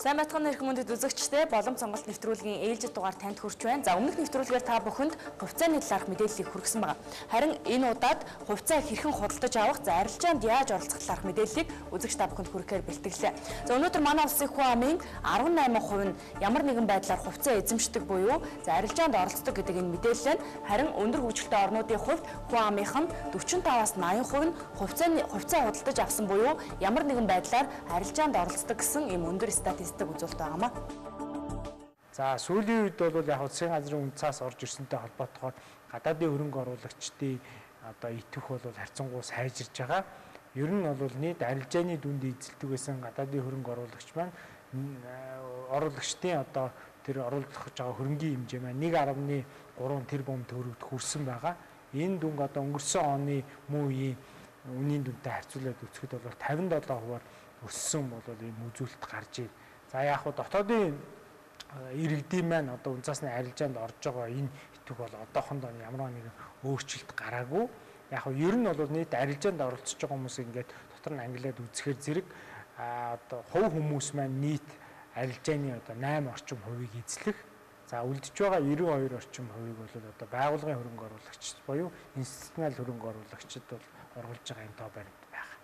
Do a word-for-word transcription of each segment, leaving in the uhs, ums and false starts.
Сайн байцгаана эрхэм мөндөд үзэгчдээ Боломж-Сонголт нэвтрүүлгийн ээлжид дугаар танд хүрч байна. За өмнөх нэвтрүүлгээр та бүхэнд хувьцааны талаарх мэдээллийг хүргэсэн байна. Харин энэ удаад хувьцаа хэрхэн худалдаж авах, за арилжаанд яаж оролцох талаарх мэдээллийг үзэгч та бүхэнд хүргэхээр бэлтгэлээ. За өнөөдөр манай улсын хүн амын арван найман хувь нь ямар нэгэн байдлаар хувьцаа эзэмшдэг буюу за арилжаанд оролцдог гэдэг энэ мэдээлэл нь харин өндөр хөгжилтэй орнуудын хувьд хүн амынх нь дөрвөн таваас найман хувь нь хувьцааны хувьцаа худалдаж авсан буюу ямар нэгэн байдлаар арилжаанд оролцдог гэсэн ийм өндөр статистик үзүүлэлт байгаамаа. За сүүлийн үед бол яг засгийн газрын үнд цаас орж ирсэнтэй холбоотойгоор гадаадын хөрөнгө оруулагчдын одоо итвэх бол харьцангуй сайжирж байгаа. Ер нь бол нийт арилжааны дүнд эзэлдэг байсан гадаадын хөрөнгө оруулагч маань оруулагчдын одоо тэр оруулах гэж байгаа хөрөнгийн хэмжээ маань нэг арван гурван тэрбум төгрөгт хүрсэн байгаа. Энэ дүнг одоо өнгөрсөн оны мөн үеийн үнийн дүнтэй харьцуулаад үзэхэд бол тавин долоо хувиар өссөн бол ийм үзүүлэлт гарч ий. За яг хуу дотоодын иргэдийн маань одоо үн цаасны арилжаанд орж байгаа энэ итвэх бол одоохондоо ямар нэгэн өөрчлөлт гараагүй. Яг хуу ер нь бол нийт арилжаанд оролцож байгаа хүмүүс ингээд дотор нь ангилаад үзэхээр зэрэг одоо хувь хүмүүс маань нийт арилжааны одоо найман орчим хувийг эзлэх. За үлдэж байгаа девэн хоёр орчим хувийг бол одоо байгууллагын хөрөнгө оруулагчид буюу институционал хөрөнгө оруулагчид бол оргуулж байгаа юм тоо баримт байна.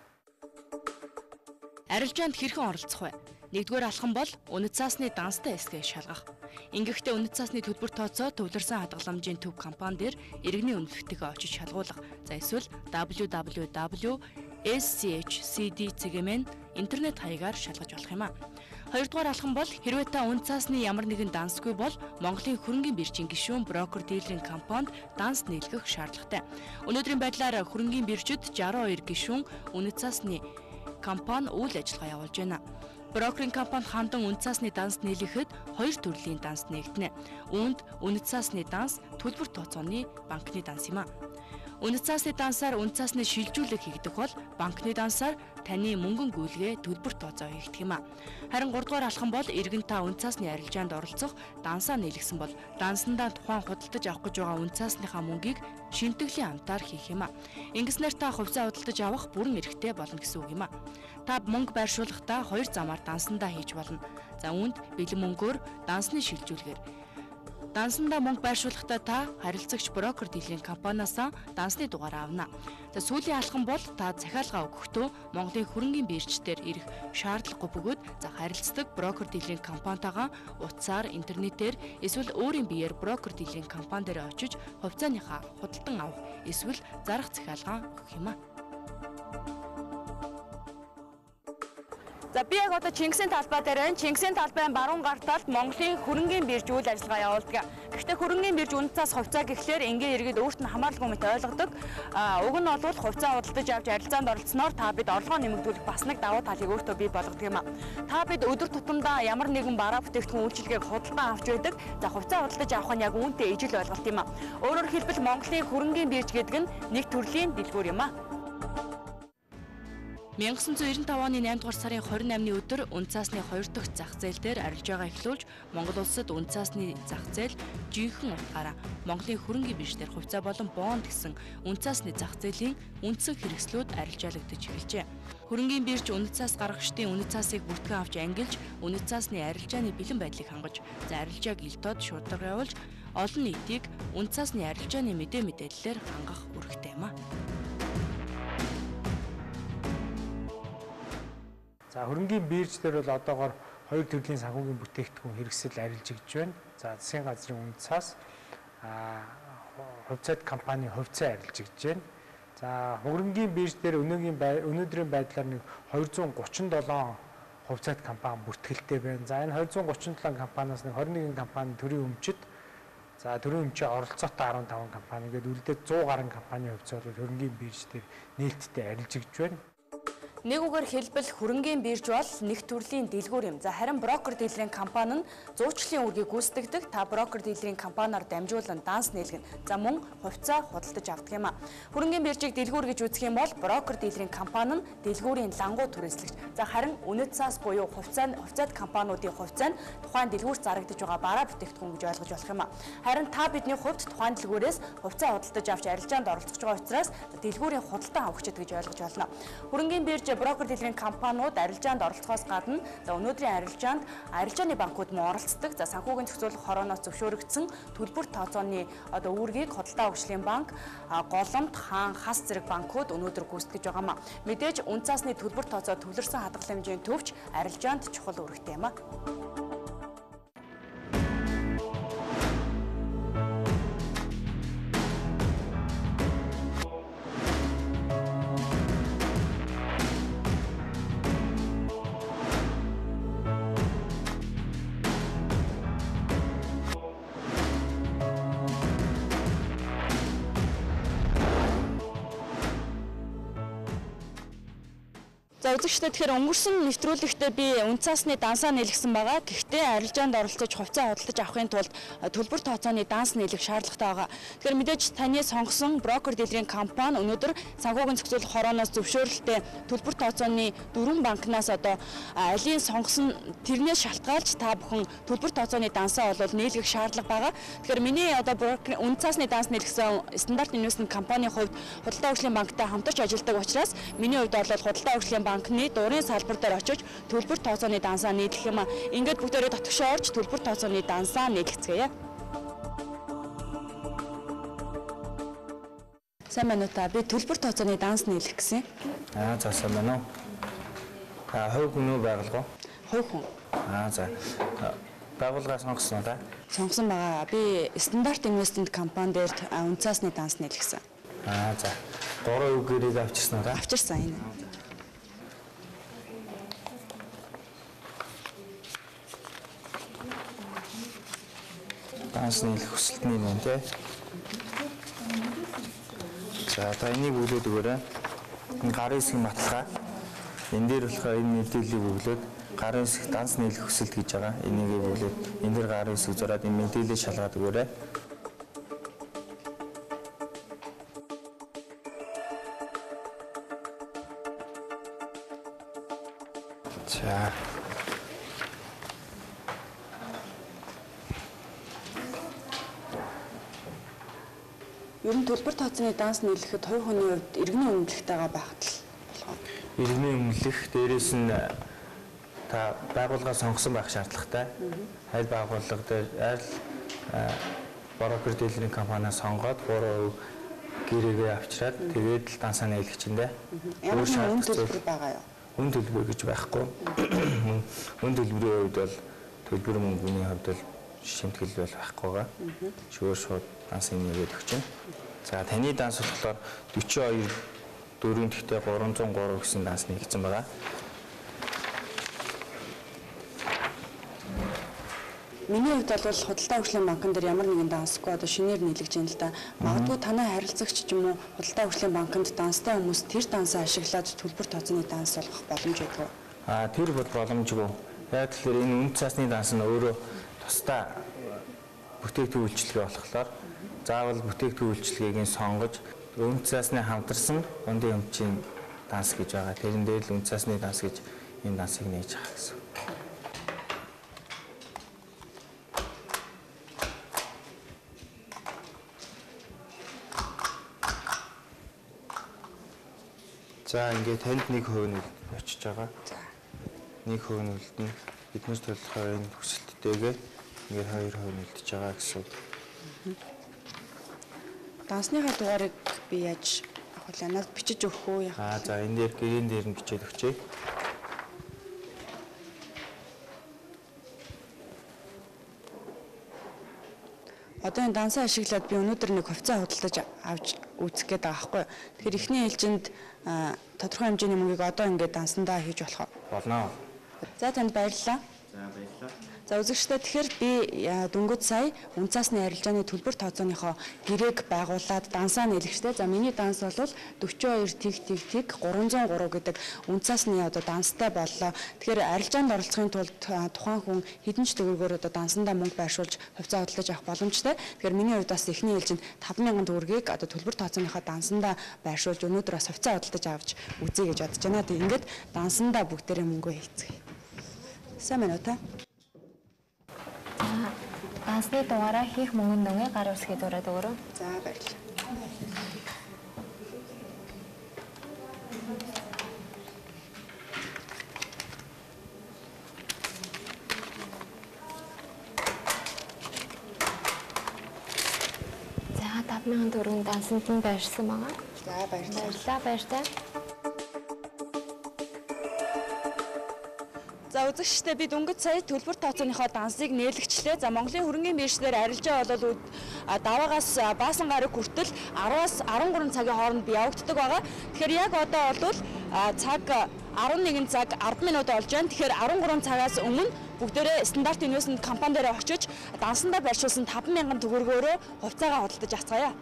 Арилжаанд хэрхэн оролцох вэ? Нэгдүгээр алхам бол үнэт цаасны данстай эсгээ шалгах. Ингэхдээ үнэт цаасны төлбөр тооцоо төвлөрсөн хадгаламжийн төв компани дээр иргэний үнэлгээтэйгээ очиж шалгуулах. За эсвэл дабл ю дабл ю дабл ю точка эс си эйч си ди цэгийн интернет хаягаар шалгаж болох юм а. Хоёрдугаар алхам бол хэрвээ та үнэт цаасны ямар нэгэн дансгүй бол Монголын хөрөнгөний биржийн гишүүн брокер дилерийн компанид данс нийлгэх шаардлагатай. Өнөөдрийн байдлаар хөрөнгөний биржид шестьдесят two гишүүн үнэт цаасны компани үйл ажиллагаа явуулж байна. Брокерийн компани хандан үнэт цаасны данс нийлэхэд хоёр төрлийн данс нэгдэнэ. Үүнд үнэт цаасны данс төлбөр тооцооны банкны данс юм а. Үнэт цаасны дансаар үнэт цаасны шилжүүлэг хийгдэх бол банкны дансаар таны мөнгөн гүйлгээ төлбөр тооцоо хийгдэх юм а. Харин гуравдугаар алхам бол иргэн та үнэт цаасны арилжаанд оролцох дансаа нийлгэсэн бол дансандаа тухайн худалдаж авах гэж байгаа үнэт цаасныхаа мөнгийг шинтгэлийн амтаар хийх юм а. Ингэснээр та хувьцаа худалдаж авах бүрэн эрхтэй болно гэсэн үг юм а. Та мөнгө байршуулахдаа хоёр замаар дансандаа хийж болно. За үүнд бэлэн мөнгөөр дансны шилжүүлгээр дансандаа мөнгө байршуулахдаа та харилцагч брокер дилерийн компаниас дансны дугаар авна. За сүүлийн алхам бол та захиалга өгөхдөө Монголын хөрөнгөний бирждээр ирэх шаардлагагүй бөгөөд за харилцдаг брокер дилерийн компанитайгаа утсаар, интернетээр эсвэл өөрийн биеэр брокер дилерийн компани дээр очиж хувьцааныхаа худалдан авах эсвэл зарах захиалга өгөх юм а. За би яг одоо Чингисийн талбай дээр байна. Чингисийн талбайн баруун гар талд Монголын хөрөнгөний бирж үйл ажиллагаа явуулдаг. Гэхдээ хөрөнгөний бирж үнэт цаас хувьцаа гэхлээр ингээд иргэд өөрт нь хамааралгүй мэт ойлгодог. А уг нь бол хувьцаа худалдаж авч арилжаанд оролцсноор та бид орлогоо нэмэгдүүлэх бас нэг давуу талыг өөртөө бий болгодог юм а. Та бид өдөр тутамдаа ямар нэгэн бараа бүтээгдэхүүн үйлчилгээг худалдан авч байдаг. За хувьцаа худалдаж авах нь яг үүнтэй ижил ойлголт юм а. Өөрөөр хэлбэл Монголын хөрөнгөний бирж гэдэг нь нэг төрлийн дэлгүүр юм а. мянга тоғыз жүз девяносто пять оны наймдугаар сарын двадцать восьмны өдөр үнэт цаасны хоёр дахь зах зээл дээр арилжаагаа эхлүүлж Монгол улсад үнэт цаасны зах зээл жинхэнэ утгаараа Монголын хөрөнгөний биржээр хувьцаа болон бонд гэсэн үнэт цаасны зах зээлийн үндсэн хэрэгслүүд арилжаалагдаж эхэлжээ. Хөрөнгөний бирж үнэт цаас гаргагчдын үнэт цаасыг бүртгэн авч ангилж үнэт цаасны арилжааны бэлэн байдлыг хангаж за арилжааг илтоод шударга явуулж олон нийтийг үнэт цаасны арилжааны мэдээ мэдээллээр хангах үүрэгтэй юм а. За хөрөнгөний бирж дээр бол одоогоор хоёр төрлийн санхүүгийн бүтээгдэхүүн хэрэгсэл арилжигдж байна. За засгийн газрын үнэт цаас хувьцаат компани хувьцаа арилжигдж байна. За хөрөнгөний бирж дээр өнөөгийн өнөөдрийн байдлаар нэг двести тридцать seven хувьцаат компани бүртгэлтэй байна. За энэ двести тридцать seven компаниас нэг twenty one компани төрийн өмчөд за төрийн өмчөд оролцоотой fifteen компани гээд үлдээд one hundred гаруй компани хувьцаа бол хөрөнгөний бирж дээр нээлттэй арилжигдж байна. Нэг үгээр хэлбэл хөрөнгөний бирж бол нэг төрлийн дэлгүүр юм. За харин брокер дилерийн компани нь зуучлалын үргийг гүйцэтгэдэг. Та брокер дилерийн компаниар дамжуулан данс нийлгэнэ. За мөн хувьцаа худалдаж авдаг юм а. Хөрөнгөний биржийг дэлгүүр гэж үзэх юм бол брокер дилерийн компани нь дэлгүүрийн лангуу түрээслэгч. За харин үнэт цаас буюу хувьцаа хувьцаат компаниудын хувьцаа нь тухайн дэлгүүрт зарагдаж байгаа бараа бүтээгдэхүүн гэж ойлгож болох юм а. Харин та бидний хувьд тухайн дэлгүүрээс хувьцаа худалдаж авч арилжаанд оролцож байгаа учраас дэлгүүрийн худалдан авахчид гэж ойлгож байна. Хөрөнгөний бирж мэдээж брокер дэлгэрийн компаниуд арилжаанд оролцохоос гадна за өнөөдрийн арилжаанд арилжааны банкуд мөн оролцдог. За санхүүгийн зохицуулах хорооноос зөвшөөрөгдсөн төлбөр тооцооны одоо үүргийг Худалдаа хөгжлийн банк, Боломж, Хаан, Хас зэрэг банкуд өнөөдөр гүйцэтгэж байгаамаа. Мэдээж үнэ цаасны төлбөр тооцоо төвлөрсөн хадгалах хэмжээний төвч арилжаанд чухал үүрэгтэй юм а. За үзэгчдээ тэгэхээр өнгөрсөн нэвтрүүлэгтээ би үнэ цаасны дансаа нийлгэсэн байгаа. Гэхдээ арилжаанд оролцож хувьцаа худалдаж авахын тулд төлбөр тооцооны данс нийлэх шаардлагатай байгаа. Тэгэхээр мэдээж таны сонгосон брокер дэлгэрийн компани өнөөдөр санхүүгийн зохицуулах хорооноос зөвшөөрөлтэй төлбөр тооцооны дөрвөн банкнаас одоо алийн сонгосон тэрнээс шалтгаалж та бүхэн төлбөр тооцооны дансаа бол нийлгэх шаардлага байгаа. Тэгэхээр миний одоо брокер үнэ цаасны данс нийлгэсэн стандарт инвестмент компанийн хувьд Худалдаа хөгжлийн банктай хамтарч ажилладаг учраас миний хувьд бол Худалдаа хөгжлийн банкны дуурын салбар дээр очиж төлбөр тооцооны дансаа нийлэх юм а. Ингээд бүгдээрээ дотгошоо орж төлбөр тооцооны дансаа нийлгэцгээе. Сайн байна уу та? Би төлбөр тооцооны данс нийлэх гэсэн. Аа за сайн байна уу? Аа хувь хүн үү байгуулга? Хувь хүн. Аа за. Байгууллага сонгосон уу та? Сонгосон байгаа. Би стандарт инвестмент компани дээр үнэ цаасны данс нийлгэсэн. Аа за. Гурван үг гэрийг авчирсан уу та? Авчирсан энэ. Данс нийлэх хүсэлтний юм тий. За та энийг өглөөд өгөөрэй. Энэ гарын хэсгийн баталгаа. Энэ дээр болохоор энэ мэдээллийг өглөөд гарын хэсэг данс нийлэх хүсэлт гэж байгаа. Энийг өглөөд энэ дээр гарын хэсэг зураад энэ мэдээллийг шалгаад өгөөрэй. За Ер нь төлбөр тооцооны данс нийлэхэд хувь хүний хувьд иргэний үнэлэхтэйгээ байхад л болгоо. Иргэний үнэлэх дээрээс нь та байгууллага сонгосон байх шаардлагатай. Аль байгууллага дээр аль брокер дэлгэрийн компаниас сонгоод гурван гэрээгээ авчираад тэгээд л дансаа нийлэх чинь дээ. Ямар нэгэн үн төлбөр байгаа юу? Үн төлбөр гэж байхгүй. Үн төлбөрийн хувьд бол төлбөр мөнгөний хувьд бол шимтгэл бол байхгүй байгаа. Шөөр шууд данс нийлээд өгч байна. За таны данс болохоор дөрвөн хоёр дөрвөн тэгтээ гурван зуун гурав гэсэн данс нэгдсэн байгаа. Миний хувьд бол Худалдаа хөгжлийн банкн дээр ямар нэгэн дансгүй одоо шинээр нийлэгж байна л да. Магадгүй танай харилцагч ч юм уу Худалдаа хөгжлийн банкнд данстай хүмүүс тэр дансаа ашиглаад төлбөр тооцооны данс болгох боломж өгөө. Аа тэр бол боломжгүй. Яг тэгэхээр энэ үнэ цаасны данс нь өөрөө тусдаа бүтээгдэхүүн үйлчилгээ болохоор заавал бүтээгдэхүүн үйлчилгээг сонгож үнэ цаасны хамтарсан ундын өмчийн данс гэж байгаа. Тэрэн дээр л үнэ цаасны данс гэж энэ дансыг нээж байгаа гэсэн. За ингээд танд нэг хувь нь очиж байгаа. За. Нэг хувь нь үлдэн биднээс төлөхөөр энэ хүсэлттэйгээ ингээд хоёр хувь нь үлдэж байгаа гэсэн. Дансныхаа дугаарыг би яаж авах вэ? Надад бичиж өгөх үү яах вэ? Аа за энэ дээр гэрэн дээр нь бичээд өгчээ. Одоо энэ дансаа ашиглаад би өнөөдөр нэг хувьцаа худалдаж авч үүсгэх гээд байгаа байхгүй. Тэгэхээр эхний ээлжинд тодорхой хэмжээний мөнгийг одоо ингээд дансандаа хийж болох уу? Болно. За танд баярлалаа. За баярлалаа. За үзэгчдээ тэгэхээр би дөнгөж сая үнэ цаасны арилжааны төлбөр тооцооныхоо гэрээг байгуулад дансаа нийлэгчтэй. За миний данс бол дөрвөн хоёр тэг тэг тэг гурван зуун гурав гэдэг үнэ цаасны одоо данстай боллоо. Тэгэхээр арилжаанд оролцохын тулд тухайн хүн хэдэн ч төгрөгөөр одоо дансандаа мөнгө байршуулж хувьцаа худалдаж авах боломжтой. Тэгэхээр миний хувьд бас эхний ээлжинд таван мянган төгрөгийг одоо төлбөр тооцооныхоо дансандаа байршуулж өнөөдөр бас хувьцаа худалдаж авч үзье гэж бодож байна. Тэг ингээд дансандаа бүгдээрээ мөнгөө хийцгээе. Сайн байна уу та? Дансны дугаараа хийх мөнгөнд нэмээ гар усхий дураад өгөрөө. За баярлалаа. тавь мянган төгрөгийн дансанд нь байрсан байгаа. За баярлалаа. Баярлалаа, баяртай. За үзэгчдээ бид өнгөц сая төлбөр тооцооныхоо дансыг нээлгчлээ. За Монголын хөрөнгөний биржлэр арилжаа бол даваагаас баасан гараг хүртэл араас арван гурван цагийн хооронд явагддаг байгаа. Тэгэхээр яг одоо бол цаг арван нэгэн цаг ард минут болж байна. Тэгэхээр арван гурван цагаас өмнө бүгдээрээ стандарт инвестмент компани дээр очиж дансандаа байршуулсан таван мянган төгрөгөөрөө хувьцаагаа худалдаж авцгаая.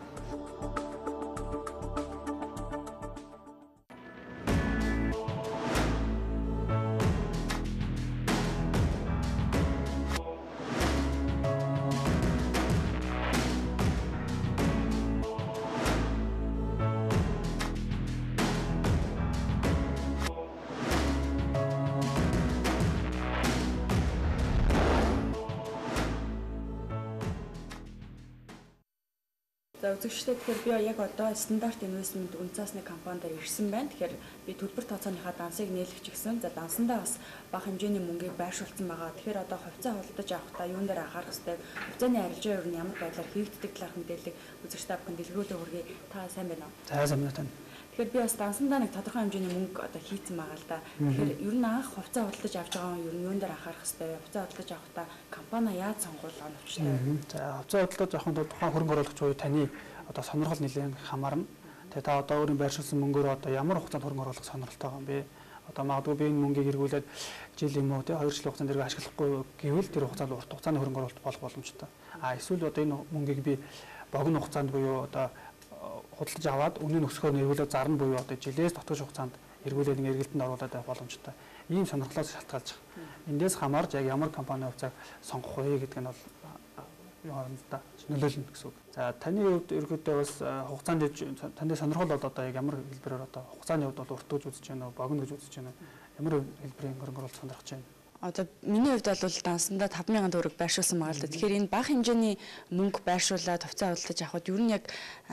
За үзэгчдээ тэгэхээр би яг одоо стандарт инвестмент үнэт цаасны компанид ирсэн байна. Тэгэхээр би төлбөр тооцооныхаа дансыг нээлгэж гисэн. За дансандаа бас бага хэмжээний мөнгийг байршуулсан байгаа. Тэгэхээр одоо хувьцаа худалдаж авахдаа юун дээр анхаарах хэрэгтэй, хувьцааны арилжаа юу нь ямар байдлаар хийгддэг талаарх мэдээллийг үзэгчдээ авах дэлгэрүүлээ хүргэе. Та сайн байна уу? За сайн байна тань. Тэгэхээр би бас дансандаа нэг тодорхой хэмжээний мөнгө одоо хийцэн байгаа л да. Тэгэхээр ер нь анх хувьцаа худалдаж авч байгаа юм ер нь юун дээр анхаарах хэрэгтэй, хувьцаа худалдаж авахдаа компани яаж сонгох оновчтой. За хувьцаа худалдаж авахын тулд тухайн хөрөнгө оруулагч буюу таны одоо сонирхол нэлээд хамаарна. Тэгээ та одоо өөрийн байршуулсан мөнгөөр одоо ямар хугацаанд хөрөнгө оруулах сонирхолтой байгаа юм бэ? Одоо магадгүй би энэ мөнгийг эргүүлээд жил юм уу те хоёр жилийн хугацаанд эргээ ашиглахгүй гэвэл тэр хугацаанд урт хугацааны хөрөнгө оруулалт болох боломжтой. А эсвэл одоо энэ мөнгийг би богино хугацаанд буюу одоо худалдаж аваад үнийн өсгөхөөр эргүүлээд зарна буюу одоо жилээс дотгош хугацаанд эргүүлээд нэг эргэлтэнд оруулаад байх боломжтой. Ийм сонирхлоос шалтгаалж байгаа. Эндээс хамаарж яг ямар компани хувьцааг сонгох вэ гэдэг нь бол хоорондоо нөлөөлнө гэсэн үг. За таны хувьд ерөөдөө бас хугацаанд таны сонирхол бол одоо яг ямар хэлбэрээр одоо хугацааны хувьд бол урт гэж үзэж байна уу, богино гэж үзэж байна уу? Ямар хэлбэрийн хөрөнгө оруулалт сонирхож байна? Одоо миний хувьд бол дансандаа таван мянган төгрөг байршуулсан байгаа л да. Тэгэхээр энэ бага хэмжээний мөнгө байршуулаад хувьцаа худалдаж авахд ер нь яг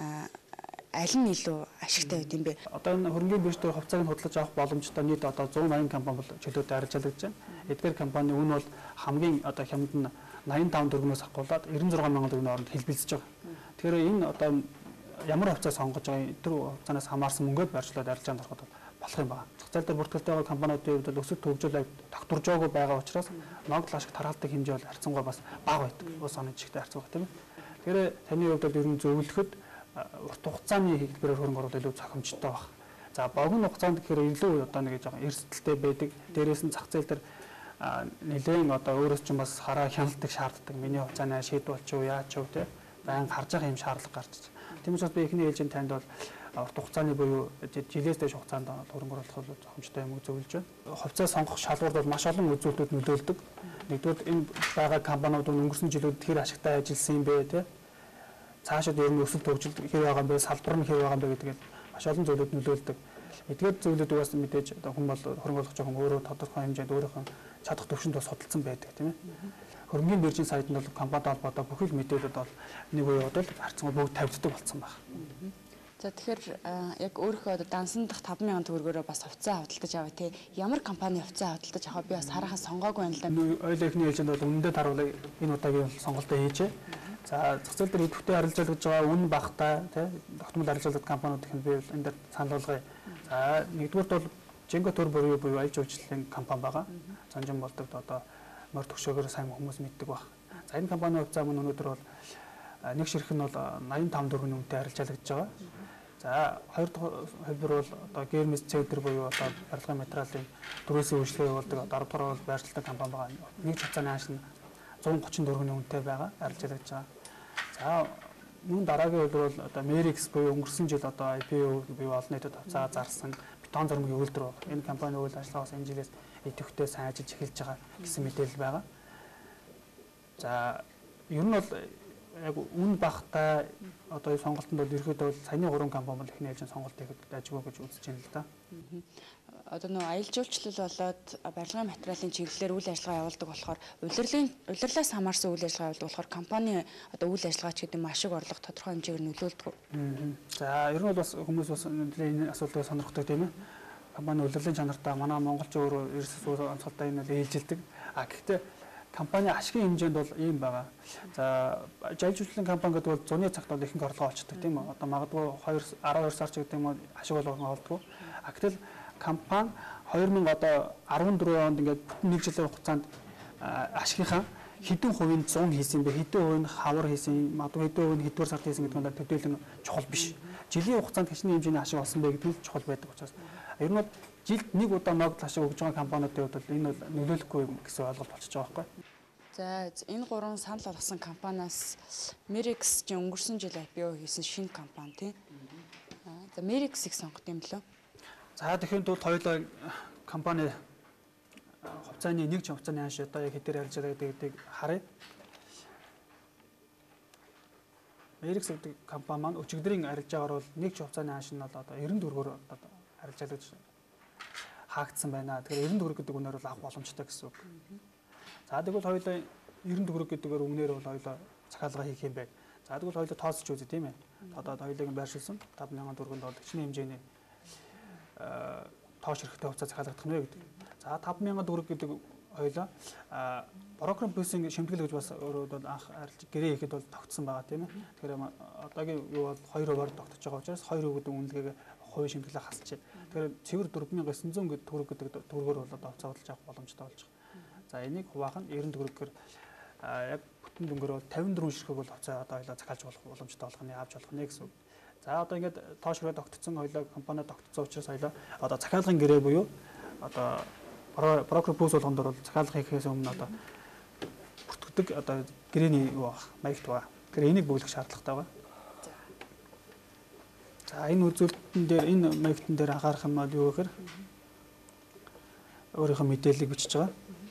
аль нь илүү ашигтай байд юм бэ? Одоо энэ хөрөнгөний бирж дээр хувьцааг нь худалдаж авах боломжтой нийт одоо зуун восемь компани бол чөлөөтэй арилжаалагдж байна. Эдгээр компани үн бол хамгийн одоо хямд нь найман таван төгрөгнөөс ахгуулаад девяносто шесть мянган төгрөгийн хооронд хэлбэлцэж байгаа. Тэгэхээр энэ одоо ямар хувьцаа сонгож байгаа тэр хувьцаанаас хамаарсан мөнгөд байршлаад арилжаанд ороход болох юм байна. Зах зээл дээр бүртгэлтэй байгаа компаниудын хувьд өсөлт хөгжил тогтворж байгаагүй байгаа учраас ногдол ашиг тархалдаг хэмжээ бол харьцангуй бас бага байдаг. Ус оны жигтэй харьцангуй тийм ээ. Тэгэхээр таны хувьд бол ер нь зөвлөхөд урт хугацааны хэлбэрээр хөрөнгө оруулалт илүү зохимжтой баг. За богино хугацаанд гэхээр илүү одоо нэг жоохон эрсдэлтэй байдаг. Дээрээс нь зах зээл дээр нэлээд одоо өөрөөс ч бас хараа хяналтыг шаарддаг. Миний хугацааны шийдвэлч юу яаж ч те байн харж байгаа юм шаардлага гарч ирж байна. Тийм учраас би эхний ээлжинд танд бол урт хугацааны буюу жилээс дээш хугацаанд хөрөнгө оруулах бол зохимжтой юм зөвлөж байна. Хувьцаа сонгох шалгуурд бол маш олон үзүүлэлтүүд нөлөөлдөг. Нэгдүгээр энэ байгаа компаниуд өнгөрсөн жилүүд хэр ашигтай ажилласан юм бэ те цаашид ер нь өсөлт хөгжил хэр байгаа юм бэ, салбар нь хэр байгаа юм бэ гэдгийг маш олон зүйлүүд нөлөөлдөг. Эдгээр зүйлүүдийг бас мэдээж одоо хүн бол хөрөнгө оруулагч хүн өөрөө тодорхой хэмжээнд өөрийнхөө чадах төвшөнд бас судалсан байдаг тийм ээ. Хөрөнгөний биржийн сайтанд бол компанитай холбоотой бүхэл мэдээлэлүүд бол нэг үе бодвол харьцангуй бүгд тавьддаг болсон байна. За тэгэхээр яг өөрийнхөө дансандах таван мянган төгрөгөөрөө бас хувьцаа худалдаж аваа тий. Ямар компани хувьцаа худалдаж аваа би бас харахаа сонгоогүй байна л да. Ойлоо ихний ээлжинд бол үнэндээ таруулаа энэ удаагийн сонголтоо хийжээ. За зах зээл дээр идэвхтэй арилжаалгаж байгаа үн багтай тий тогтмол арилжаалагч компаниуд их нь би энэ дээр санал болгоё. За нэгдүгürt бол Жинго төр буюу буюу аж үйлчлэлийн компани байгаа. Занжин болдог одоо мөр төгшөөгөр сайн хүмүүс мэддэг баг. За энэ компанийн хувьцаа мөн өнөөдөр бол нэг ширхэг нь бол восемьдесят таван төгрөгийн үнэтэй арилжаалагдж байгаа. За хоёр дахь хэлбэр бол одоо гермис цэвдэр буюу одоо барилгын материалын дөрөөсөө үйлчлэгээ явуулдаг одоо арав дахь бол байршилтай компани байгаа. Нэг цацааны хааш нь зуун гучин төгрөгийн үнэтэй байгаа арилжаалагдж байгаа. За мөн дараагийн хэлбэр бол одоо Merix буюу өнгөрсөн жил одоо ай пи о буюу олон нийтэд хувьцаа зарсан бетон зурмгийн үйлдвэр байна. Энэ компани үйл ажиллагаас энэ жилээс идэвхтэй сайн ажиллаж эхэлж байгаа гэсэн мэдээлэл байгаа. За ер нь бол яг үн багтай одоо сонголтод бол ерөөдөө бол саяны гурван компани бол эхний ээлжийн сонголт хийхэд ажгүй гэж үзэж байна л да. Одоо нөө аялал жуулчлал болоод барилгын материалын чиглэлээр үйл ажиллагаа явуулдаг болохоор улирлын улирлаас хамаарсан үйл ажиллагаа явуулдаг болохоор компани одоо үйл ажиллагаач гэдэг нь ашиг орлого тодорхой хэмжээгээр нөлөөлдөг. За ер нь бол бас хүмүүс бас энэ асуудлыг сонирхдаг тийм ээ. Компани улирлын чанартаа манай монголч өөрөө ерөөсөө онцгойтой энэ ээлжилдэг. А гэхдээ компани ашигын хэмжээнд бол ийм байгаа. За жалжуулалтын компани гэдэг бол зуны цагт бол ихэнх орлого олцдог тийм үү? Одоо магадгүй арван хоёр сар ч гэдэг юм уу ашиг болгон олдгоо. А гэтэл компани хоёр мянга арван дөрвөн онд ингээд бүтэн нэг жилийн хугацаанд ашигынхаа хэдэн хувийн зун хийсэн бэ? Хэдэн хувийн хавар хийсэн? Магадгүй хэдэн хувийн хэдвэр сард хийсэн гэдэг нь төдийлөн чухал биш. Жилийн хугацаанд хичнээн хэмжээний ашиг олсон бэ гэдэг нь чухал байдаг учраас. Ер нь бол жилд нэг удаа ногдол ашиг өгж байгаа компаниудын хувьд бол энэ бол нөлөөлөхгүй гэсэн ойлголт болчихж байгаа байхгүй. За энэ гурван санал болгосон компаниас Merix чинь өнгөрсөн жил ай пи о хийсэн шинэ компани тийм. За Merix-ийг сонгох юм лөө. За тэгэхээр бол хоёулаа компани хувьцааны нэг ч хувьцааны ханш одоо яг хэдээр харж байгаа гэдгийг харъя. Merix гэдэг компани маань өчигдрийн арилжаагаар бол нэг ч хувьцааны ханш нь одоо эрдэнэ төгрөгөөр одоо арилжаалагч хаагдсан байна. Тэгэхээр эрдэнэ төгрөг гэдэг үнээр бол авах боломжтой гэсэн үг. За тэгвэл хоёулаа эрдэнэ төгрөг гэдгээр өмнөр бол хоёулаа захиалга хийх юм байна. За тэгвэл хоёулаа тооцож үзье тийм ээ. Одоо хоёулыг байршуулсан таван мянган төгрөгөнд бол хичнээн хэмжээний тооч хэрэгтэй хувьцаа захиалгадах нэ гэдэг. За таван мянган төгрөг гэдэг хоёулаа брокер плюсing шимтгэл гэж бас өөрөө бол анх арилж гэрээ хийхэд бол тогтсон байгаа тийм ээ. Тэгэхээр одоогийн юу бол хоёр хувиар тогтож байгаа учраас хоёр хувь гэдэг үнэлгээг хувийн шимтгэлээ хасалж. Тэгэхээр цэвэр дөрвөн мянган девять жүз гэдэг төгрөг гэдэг төгрөгөөр бол одоо хувьцаа худалдаж авах боломжтой болж байгаа. За энийг хуваах нь эрдэнэ төгрөгөөр яг бүтэн дүнгээр бол тавин дөрвөн ширхэг бол хувьцаа одоо хоёлаа захиалж болох боломжтой болох нь авч болох нь гэсэн үг. За одоо ингээд тоошроо тогтцсон хоёлаа компани тогтцсон учраас хоёлаа одоо захиалгын гэрээ буюу одоо брокер плюс болгонд бол захиалга хийхээс өмнө одоо бүртгэдэг одоо гэрээний юу баг маягт байгаа. Тэгэхээр энийг бүглэх шаардлагатай байгаа. За энэ үзүүлэлтэн дээр энэ маягтан дээр анхаарах юм бол юу гэхээр өөрийнхөө мэдээллийг бичиж байгаа.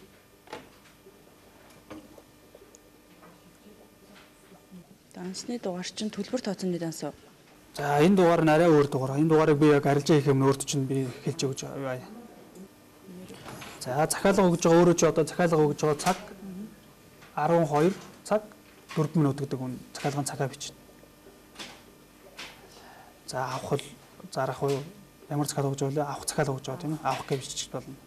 Дансны дугаар чинь төлбөр тооцооны данс уу? За энэ дугаар нь арай өөр дугаар. Энэ дугаарыг би яг арилжаа хийх юм өөрт чинь би хэлж өгч байгаа. За захиалга өгж байгаа өөрөө ч одоо захиалга өгж байгаа цаг арван хоёр цаг дөрвөн минут гэдэг үн захиалгын цагаа бичнэ. За авах л зарах уу ямар захиалга өгж байгаа вэ? Авах захиалга өгж байгаа тийм ээ. Авах гэж бичиж болно.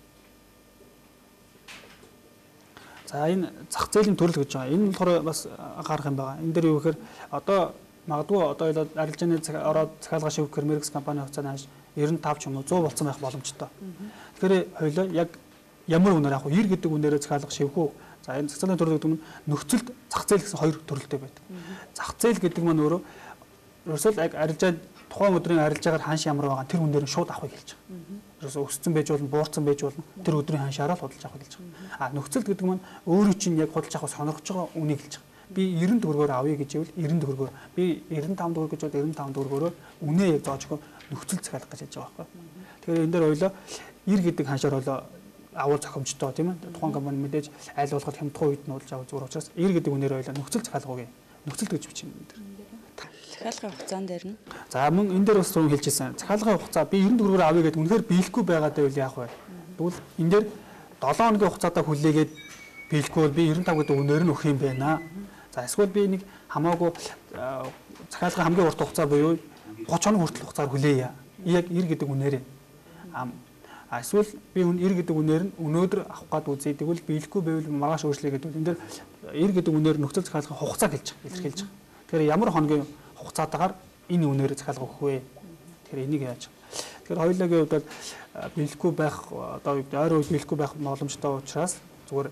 За энэ зах зээлийн төрөл гэж байгаа. Энэ болохоор бас анхаарах юм байна. Энэ дээр юу гэхээр одоо магадгүй одоо арилжааны ороод захиалга шивэх Merix компани хувьцааны ханш девяносто и пять ч юм уу сто болсон байх боломжтой. Тэгэхээр хоёлаа яг ямар үнээр авах вэ? Ир гэдэг үнээрээ захиалга шивэх үү? За энэ зах зээлийн төрөл гэдэг нь нөхцөлд зах зээл гэсэн хоёр төрөлтэй байдаг. Зах зээл гэдэг маань өөрөө ерөөсөө яг арилжаа тухайн өдрийн арилжаагаар ханш ямар байгаа тэр үнээр нь шууд авахыг хэлж байгаа. Ерөөсөө өссөн байж болно, буурсан байж болно. Тэр өдрийн ханшаараа л худалдаж авахыг хэлж байгаа. А нөхцөлд гэдэг маань өөрөө чинь яг худалдаж авах сонирхож байгаа үнийг хэлж байгаа. Би девяносто төгрөгөөр авъя гэж ивэл девяносто төгрөгөөр, би девяносто и пять төгрөг гэж бол девяносто и пять төгрөгөөр үнээ яг зааж өгөө нөхцөл захиалах гэж хэлж байгаа байхгүй. Тэгэхээр энэ дээр хоёлоо ир гэдэг ханшаар болоо авал зохимжтой тийм ээ. Тухайн компани мэдээж айл болгоод хямдхан үед нь уулж авах зүгээр учраас ир гэдэг үнээр хоёлоо нөхцөл захиалах үгүй. Нөхцөл гэж бичнэ энэ дээр. Захиалгын хугацаан дээр нь. За мөн энэ дээр бас зөв хэлжсэн. Захиалгын хугацаа би девяносто төгрөгөөр авъя гэдэг үнэхээр биелэхгүй байгаад байвал яах вэ? Тэгвэл энэ дээр долоо хоногийн хугацаатаа хүлээгээд биелэхгүй бол би девяносто и пять гэдэг үнээр нь өгөх юм байна. За эсвэл би нэг хамаагүй захиалгын хамгийн урт хугацаа буюу тридцать хоног хүртэл хугацаар хүлээе. Яг ир гэдэг үнээр. А эсвэл би ир гэдэг үнээр нь өнөөдөр авах гад үзье. Тэгвэл биелэхгүй байвал маргааш өөрчлөе гэдэг. Энэ дээр ир гэдэг үнээр нөхцөл захиалгын хугацааг хэлж байгаа. Илэрхийлж байгаа. Тэгэхээр ямар хоногийн хугацаатаагаар энэ үнээр захиалга өгөх вэ? Тэгэхээр энийг яаж? Тэгэхээр хоёулагийн хувьд биелэхгүй байх одоо ойр үе биелэхгүй байх боломжтой учраас зүгээр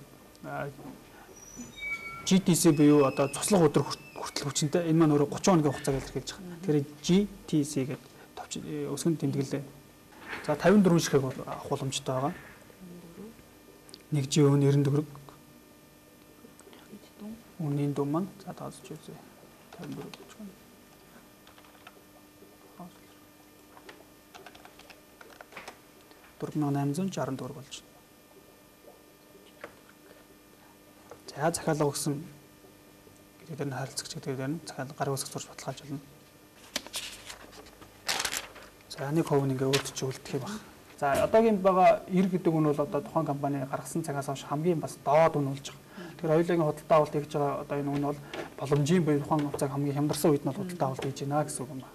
джи ти си буюу одоо цуслах өдөр хүртэл хүчинтэй энэ маань өөрөө тридцать хоногийн хугацааг илэрхийлж байгаа. Тэгэхээр джи ти си гэдэг товч өсгөн тэмдэглэлээ. За тавин дөрвөн ширхэг бол авах боломжтой байгаа. нэг жи өн девяносто төгрөг. Үнийн дүн маань за тооцож үзье. тавин дөрвөн гэж байна. дөрвөн мянган найман зуун шаран төгрөг болж байна. За захиалга өгсөн гэдэг нь харилцагч гэдэг нь захиалга гар үсэг зурж баталгааж болно. За нэг хувь нь ингээ өөрчлөж үлдэх юм байна. За одоогийн байгаа ир гэдэг нь бол одоо тухайн компани гаргасан цагаас хойш хамгийн бас доод үн болж байгаа. Тэгэхээр хоёулын худалдаа авалт хийж байгаа одоо энэ үн бол боломжийн буюу тухайн хугацааг хамгийн хямдарсан үед нь худалдаа авалт хийж байна гэсэн үг юм байна.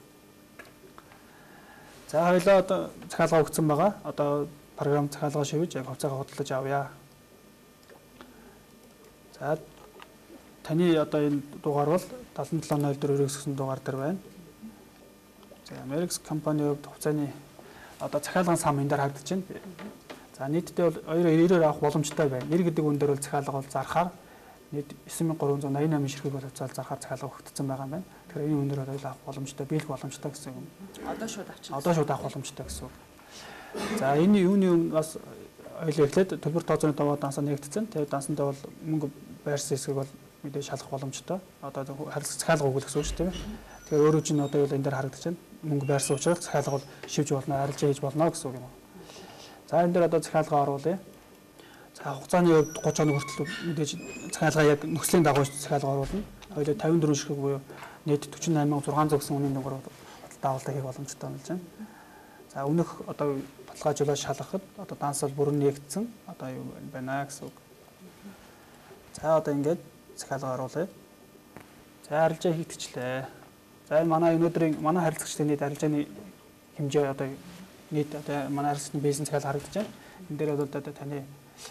За хоёулаа одоо захиалга өгсөн байгаа. Одоо програм захиалга шивж яг хугацаагаа худалдаж авъя. За таны одоо энэ дугаар бол seven seven zero four гэсэн дугаар дээр байна. За Америкс компани хувьд хувьцааны одоо захиалгын сан энэ дээр хагдаж байна. За нийтдээ бол two ninety авах боломжтой байна. Нэр гэдэг үн дээр бол захиалга бол зархаар нийт nine thousand three hundred eighty-eight ширхэг бол хувьцаал зархаар захиалга өгөгдсөн байгаа юм байна. Тэгэхээр энэ үнээр бол авах боломжтой, биелэх боломжтой гэсэн юм. Одоо шууд авчихсан. Одоо шууд авах боломжтой гэсэн үг. За энэ юуны өмнө бас ойлоо эхлээд төлбөр тооцооны даваа дансаа нэгдсэн. Тэгээд дансандаа бол мөнгө байрсан хэсгийг бол мэдээж шалгах боломжтой. Одоо захиалга өгөх гэсэн үг шүү дээ. Тэгэхээр өөрөө чинь одоо бол энэ дээр харагдаж байна. Мөнгө байрсан учраас захиалга бол шивж болно, арилжаа хийж болно гэсэн үг юм. За энэ дээр одоо захиалга оруулъя. За хугацааны хувьд thirty хоног хүртэл мэдээж захиалга яг нөхцөлийн дагуу захиалга оруулна. Хоёулаа fifty-four ширхэг буюу нийт forty-eight thousand six hundred гэсэн үнийн дугаар даавалтай хийх боломжтой болж байна. За өмнөх одоо баталгаажуулаад шалгахад одоо данс бол бүрэн нэгдсэн. Одоо юу байна гэсэн үг. За одоо ингээд захиалга оруулъя. За арилжаа хийгдчихлээ. За энэ манай өнөөдрийн манай харилцагчдын нийт арилжааны хэмжээ одоо нийт одоо манай харилцагчдын бизнес захиалга харагдаж байна. Энэ дээр бол одоо таны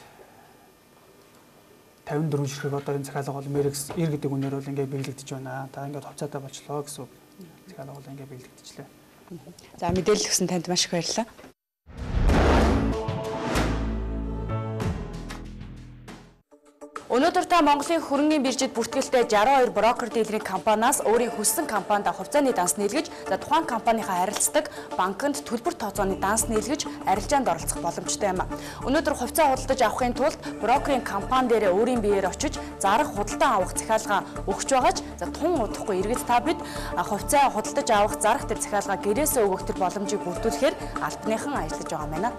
fifty-four ширхэг одоо энэ захиалга бол Merix Иргэдийн үнээр бол ингээд биелэгдэж байна. Та ингээд хувьцаатай болчлоо гэсэн үг. Захиалга бол ингээд биелэгдэжлээ. За мэдээлэл өгсөн танд маш их баярлалаа. Өнөөдөр та Монголын хөрөнгөний биржид бүртгэлтэй sixty-two брокер дийлэрийн компаниас өөрийн хүссэн компанид хувьцааны данс нийлгэж, за тухайн компанийнхаа харилцдаг банкнд төлбөр тооцооны данс нийлгэж, арилжаанд оролцох боломжтой юм. Өнөөдөр хувьцаа худалдаж авахын тулд брокерийн компани дээр өөрийн биеэр очиж зарах худалдан авах захиалга өгч байгаа ч, за тун удахгүй иргэд та бид хувьцаа худалдаж авах зарах тэр захиалга гэрээсээ өгөх тэр боломжийг бүрдүүлэхээр албаныхан ажиллаж байгаа юм байна.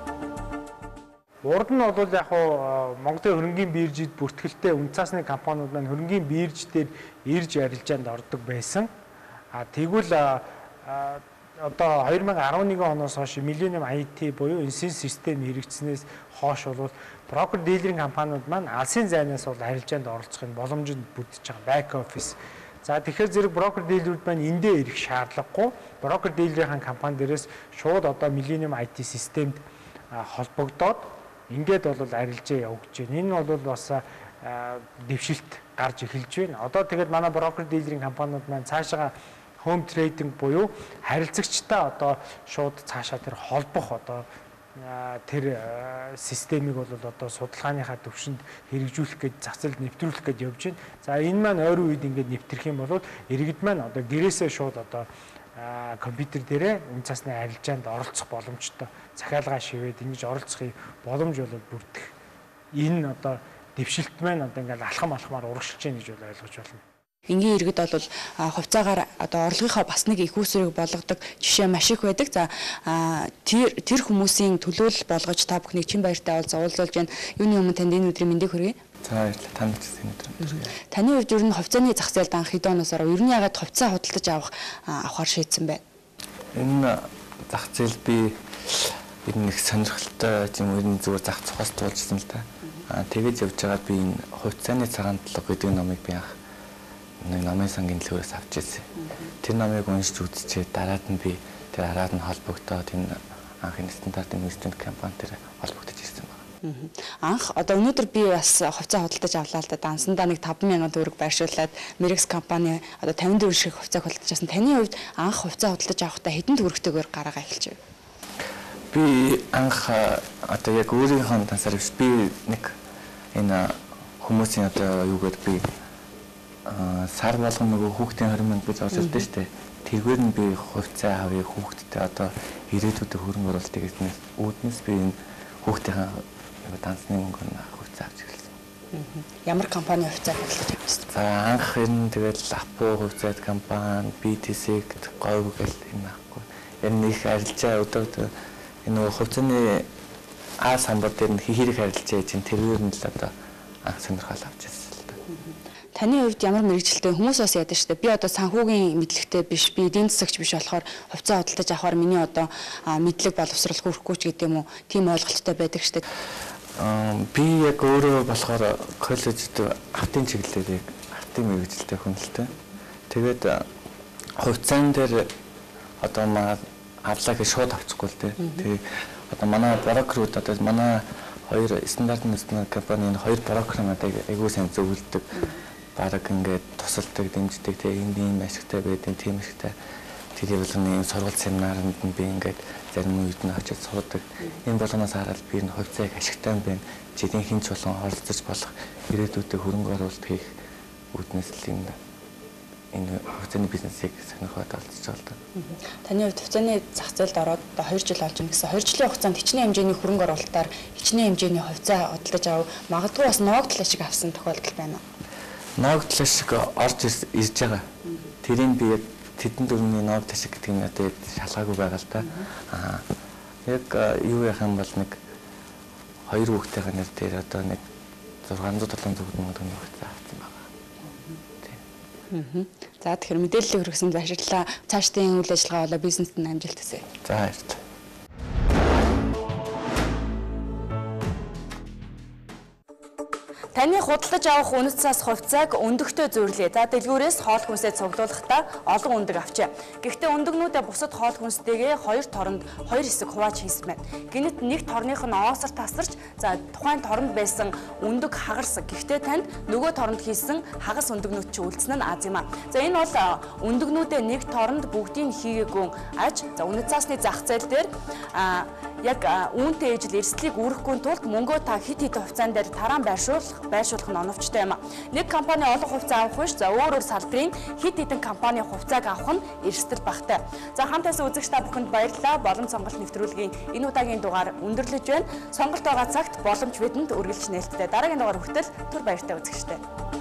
Урд нь бол яг хуу Монголын хөрөнгөний биржид бүртгэлтэй үн цаасны компаниуд маань хөрөнгөний бирж дээр ирж арилжаанд ордог байсан. А тэгвэл одоо two thousand eleven оноос хойш Millennium ай ти буюу энсийн систем хэрэгжснээс хойш бол брокер дилерийн компаниуд маань алсын зайнаас бол арилжаанд оролцохын боломжинд бүрдэж байгаа back office. За тэгэхээр зэрэг брокер дилерүүд маань эндээ ирэх шаардлагагүй. Брокер дилерийн компани дээрээс шууд одоо Millennium ай ти системд холбогдоод ингээд бол арилжаа явуулж байна. Энэ бол бас дэвшилт гарч эхэлж байна. Одоо тэгээд манай брокер дилерийн компаниуд маань цаашаа home trading буюу харилцагчтай одоо шууд цаашаа тэр холбох одоо тэр системийг бол одоо судалгааныхаа төвшөнд хэрэгжүүлэх гэж зах зээлд нэвтрүүлэх гэж явж байна. За энэ маань ойрын үед ингээд нэвтрэх юм бол иргэд маань одоо гэрээсээ шууд одоо компьютер дээрээ үн цасны арилжаанд оролцох боломжтой. Захиалгаа шивээд ингэж оролцохын боломж бол бүрдэх. Энэ одоо дэвшилт маань одоо ингээд алхам алхмаар урагшилж байна гэж бол ойлгож байна. Энгийн иргэд бол хувьцаагаар одоо орлогынхоо бас нэг их үүсвэрийг болгодог жишээ маш их байдаг. За тэр тэр хүмүүсийн төлөөлөл болгож та бүхнийг чин баяртай уулзуулж байна. Юуны өмнө танд энэ өдрийн мэндийг хүргэе. За баярлалаа. Танд ч энэ өдөр. Таны хувьд ер нь хувьцааны зах зээлд анх хэдэн оноос ороо ер нь яагаад хувьцаа худалдаж авах авахар шийдсэн бэ? Энэ зах зээл би энэ нэг сонирхолтой юм ер нь зүгээр зах цухаас туулжсэн л та. Аа тэгэж явж байгаад би энэ хувьцааны цагаан талга гэдэг номыг би анх нэг намын сангийн төлөөс авч ирсэн. Тэр намыг уншиж үзчихээ дараад нь би тэр хараад нь холбогдоод энэ анхны стандарт инвестмент компани дээр холбогдож ирсэн байна. Анх одоо өнөөдөр би бас хувьцаа худалдаж авлаа л да. Дансандаа нэг five thousand төгрөг байршуулад Merix компани одоо fifty-four ширхэг хувьцааг худалдаж авсан. Таны хувьд анх хувьцаа худалдаж авахдаа хэдэн төгрөгтэйгээр гараагаа эхэлж байв? Би анх одоо яг өөрийнхөө дансаар би нэг энэ хүмүүсийн одоо юугаар би сар болгон нөгөө хүүхдийн twenty мянга гэж орж ирдэ штэ. Тэргээр нь би хувьцаа авъя хүүхдтэй одоо ирээдүйд хөрөнгө оруулалтыг хийснээс үүднээс би энэ хүүхдийн дансны мөнгөнд хувьцаа авч ирсэн. Ямар компани хувьцаа худалдаж авсан? За анх энэ тэгэл Апо хувьцаат компани, би ти си гэдэг говь гэл юм аахгүй. Энэ их арилжаа одоо энэ нөгөө хувьцааны аа самбар дээр нь хэрэг арилжаа чинь тэргээр нь л одоо анх сонирхол авч ирсэн. Таны хувьд ямар мэрэгчлээ хүмүүс бас яадаг шүү дээ. Би одоо санхүүгийн мэдлэгтэй биш, би эдийн засагч биш болохоор хувьцаа худалдаж авахар миний одоо мэдлэг боловсрол хүрхгүй ч гэдэг юм уу, тийм ойлголттой байдаг шүү дээ. Аа би яг өөрөө болохоор коллежид автын чиглэлээр яг автын мэрэгчлээ хүн л дээ. Тэгээд хувьцаан дээр одоо маа авлаа гэж шууд авчихгүй л дээ. Тэгээ одоо манай брокерууд одоо манай хоёр стандартын компанийн хоёр програмуудыг айгүй сайн зөвлөдөг. Бараг ингээд тусалдаг, дэмждэг, тийм ийм ашигтай байдیں۔ Тийм ашигтай телевизийн сургалт семинаранд нь би ингээд зарим үед нь очиж суудаг. Энэ болгоноос хараад би энэ хувьцааг ашигтай юм байна. Жилийн хинч болон оролцож болох ирээдүйдээ хөрөнгө оруулалт хийх үүднээс л энэ энэ хувьцааны бизнесийг сонирхоод олдсож байгаа. Таны хувьд хувьцааны зах зээлд ороод одоо хоёр жил болж байна гэсэн. хоёр жилийн хугацаанд хичнээн хэмжээний хөрөнгө оруулалтаар хичнээн хэмжээний хувьцаа худалдаж авав. Магадгүй бас ноогдлол шиг авсан тохиолдол байна уу? Ноогдлол шиг орж ирж байгаа. Тэрийг би яг тэдэн дөрөвний ноогдлол шиг гэдэг нь одоо шалгаагүй байгаа л да. Аа. Яг юу яах юм бол нэг хоёр хүүхдтэйгээ нэр дээр одоо нэг зургаан зуун толгойн мөнгө төгрөг хувьцаа авсан байгаа. За тэгэхээр мэдээллийг хүргэсэн баярлалаа. Цаашдын үйл ажиллагаа болоо бизнест нь амжилт хүсье. За баярлалаа. Таны худалдаж авах үнэт цаас хувьцааг өндөгтөө зөөрлөө. За дэлгүүрээс хоол хүнсээ цуглуулахдаа олон өндөг авчээ. Гэхдээ өндөгнүүдээ бусад хоол хүнстэйгээ хоёр торонд хоёр хэсэг хувааж хийсэн байна. Гэнэт нэг торных нь оосор тасарч за тухайн торонд байсан өндөг хагарсан. Гэхдээ танд нөгөө торонд хийсэн хагас өндөгнүүд чи үлдсэн нь аз юм аа. За энэ бол өндөгнүүдээ нэг торонд бүгдийг хийгээгүй аж. За үнэт цаасны зах зээл дээр а яг үүнтэй ижил эрсдлийг үүрэхгүй тулд мөнгөө та хит хит хувьцаан дээр тараан байршуулах байршуулах нь оновчтой юм а. Нэг компани олон хувьцаа авах биш. За өөр өөр салбарын хит хитэн компани хувьцааг авах нь эрсдэл багтай. За хамтаас үзэгч та бүхэнд баярлалаа. Боломж-Сонголт нэвтрүүлгийн энэ удаагийн дугаар өндөрлөж байна. Сонголт байгаа цагт боломж бидэнд үргэлж нээлттэй. Дараагийн дугаар хүртэл түр баяртай үзэгчтэй.